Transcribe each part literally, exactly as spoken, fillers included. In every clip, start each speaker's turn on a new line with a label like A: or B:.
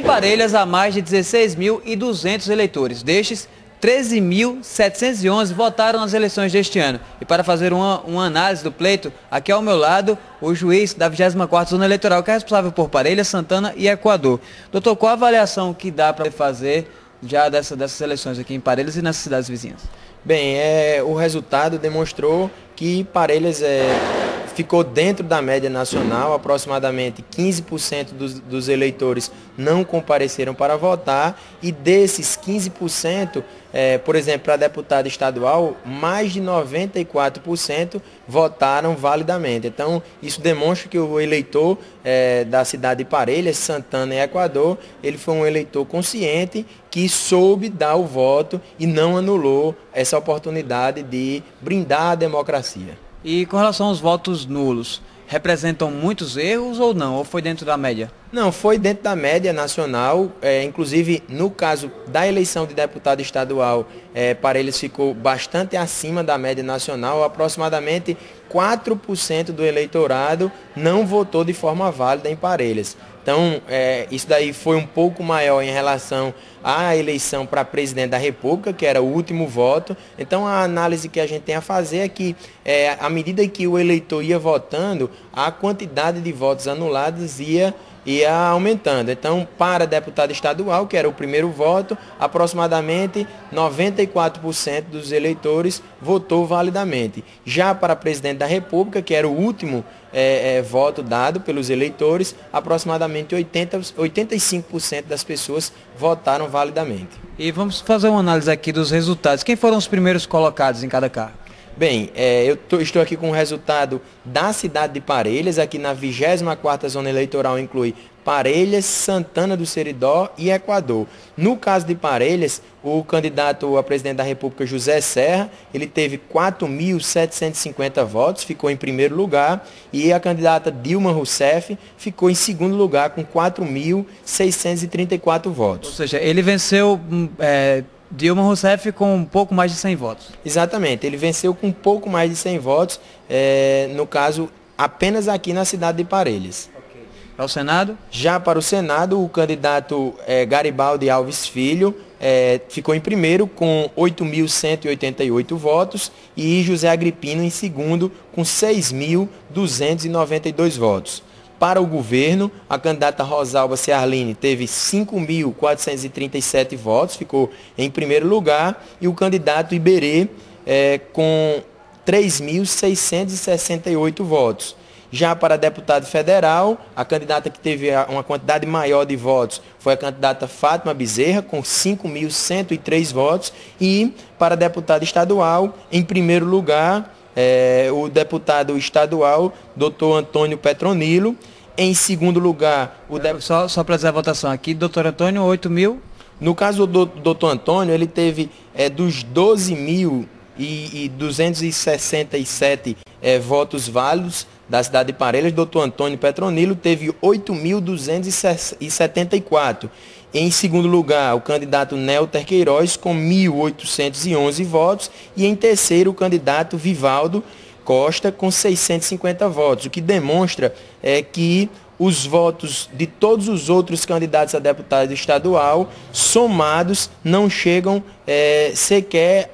A: Parelhas, há mais de dezesseis mil e duzentos eleitores. Destes, treze mil setecentos e onze votaram nas eleições deste ano. E para fazer uma, uma análise do pleito, aqui ao meu lado, o juiz da vigésima quarta Zona Eleitoral, que é responsável por Parelhas, Santana e Equador. Doutor, qual a avaliação que dá para fazer já dessa, dessas eleições aqui em Parelhas e nas cidades vizinhas?
B: Bem, é, o resultado demonstrou que Parelhas é, ficou dentro da média nacional. Aproximadamente quinze por cento dos, dos eleitores não compareceram para votar, e desses quinze por cento, é, por exemplo, para deputado estadual, mais de noventa e quatro por cento votaram validamente. Então, isso demonstra que o eleitor é, da cidade de Parelhas, Santana e Equador, ele foi um eleitor consciente que soube dar o voto e não anulou essa oportunidade de brindar a democracia.
A: E com relação aos votos nulos, representam muitos erros ou não? Ou foi dentro da média?
B: Não, foi dentro da média nacional. É, inclusive, no caso da eleição de deputado estadual, é, Parelhas ficou bastante acima da média nacional. Aproximadamente quatro por cento do eleitorado não votou de forma válida em Parelhas. Então, é, isso daí foi um pouco maior em relação à eleição para presidente da República, que era o último voto. Então, a análise que a gente tem a fazer é que, é, à medida que o eleitor ia votando, a quantidade de votos anulados ia ia aumentando. Então, para deputado estadual, que era o primeiro voto, aproximadamente noventa e quatro por cento dos eleitores votou validamente. Já para presidente da República, que era o último é, é, voto dado pelos eleitores, aproximadamente oitenta, oitenta e cinco por cento das pessoas votaram validamente.
A: E vamos fazer uma análise aqui dos resultados. Quem foram os primeiros colocados em cada cargo?
B: Bem, é, eu tô, estou aqui com o resultado da cidade de Parelhas. Aqui na vigésima quarta Zona Eleitoral inclui Parelhas, Santana do Seridó e Equador. No caso de Parelhas, o candidato a presidente da República, José Serra, ele teve quatro mil setecentos e cinquenta votos, ficou em primeiro lugar, e a candidata Dilma Rousseff ficou em segundo lugar com quatro mil seiscentos e trinta e quatro votos.
A: Ou seja, ele venceu... É... Dilma Rousseff com um pouco mais de cem votos.
B: Exatamente, ele venceu com um pouco mais de cem votos, é, no caso, apenas aqui na cidade de Parelhas.
A: Okay. Para o Senado?
B: Já para o Senado, o candidato é, Garibaldi Alves Filho é, ficou em primeiro com oito mil cento e oitenta e oito votos, e José Agripino em segundo com seis mil duzentos e noventa e dois votos. Para o governo, a candidata Rosalba Ciarline teve cinco mil quatrocentos e trinta e sete votos, ficou em primeiro lugar, e o candidato Iberê é, com três mil seiscentos e sessenta e oito votos. Já para deputado federal, a candidata que teve uma quantidade maior de votos foi a candidata Fátima Bezerra, com cinco mil cento e três votos, e para deputado estadual, em primeiro lugar, É, o deputado estadual, doutor Antônio Petronilo. Em segundo lugar, o deputado...
A: Só, só para dizer a votação aqui, doutor Antônio, oito mil.
B: No caso do doutor Antônio, ele teve é, dos doze mil duzentos e sessenta e sete é, votos válidos da cidade de Parelhas. Doutor Antônio Petronilo teve oito mil duzentos e setenta e quatro. Em segundo lugar, o candidato Nelter Queiroz, com mil oitocentos e onze votos. E em terceiro, o candidato Vivaldo Costa, com seiscentos e cinquenta votos. O que demonstra é que os votos de todos os outros candidatos a deputado estadual, somados, não chegam é, sequer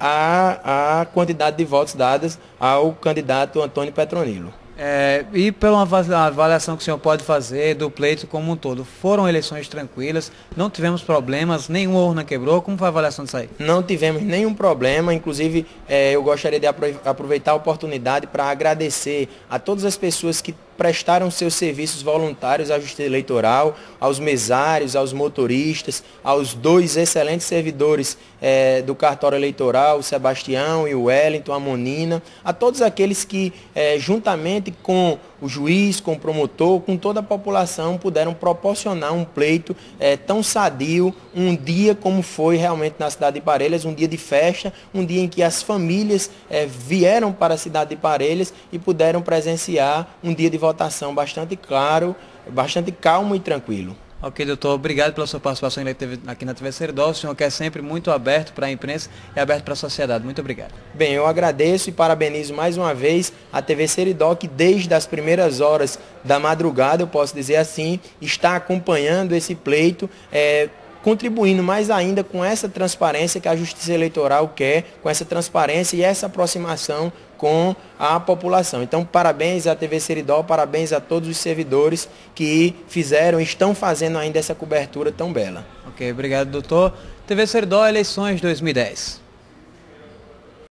B: à, à quantidade de votos dadas ao candidato Antônio Petronilo.
A: É, e pela avaliação que o senhor pode fazer do pleito como um todo, foram eleições tranquilas, não tivemos problemas, nenhuma urna quebrou, como foi a avaliação disso aí?
B: Não tivemos nenhum problema, inclusive é, eu gostaria de aproveitar a oportunidade para agradecer a todas as pessoas que prestaram seus serviços voluntários à Justiça Eleitoral, aos mesários, aos motoristas, aos dois excelentes servidores é, do cartório eleitoral, o Sebastião e o Wellington, a Monina, a todos aqueles que, é, juntamente com o juiz, com o promotor, com toda a população, puderam proporcionar um pleito é, tão sadio, um dia como foi realmente na cidade de Parelhas, um dia de festa, um dia em que as famílias é, vieram para a cidade de Parelhas e puderam presenciar um dia de votação bastante claro, bastante calmo e tranquilo.
A: Ok, doutor, obrigado pela sua participação aqui na T V Seridó. O senhor que é sempre muito aberto para a imprensa e aberto para a sociedade. Muito obrigado.
B: Bem, eu agradeço e parabenizo mais uma vez a T V Seridó, que desde as primeiras horas da madrugada, eu posso dizer assim, está acompanhando esse pleito, é, contribuindo mais ainda com essa transparência que a Justiça Eleitoral quer, com essa transparência e essa aproximação com a população. Então, parabéns à T V Seridó, parabéns a todos os servidores que fizeram e estão fazendo ainda essa cobertura tão bela.
A: Ok, obrigado, doutor. T V Seridó, eleições dois mil e dez.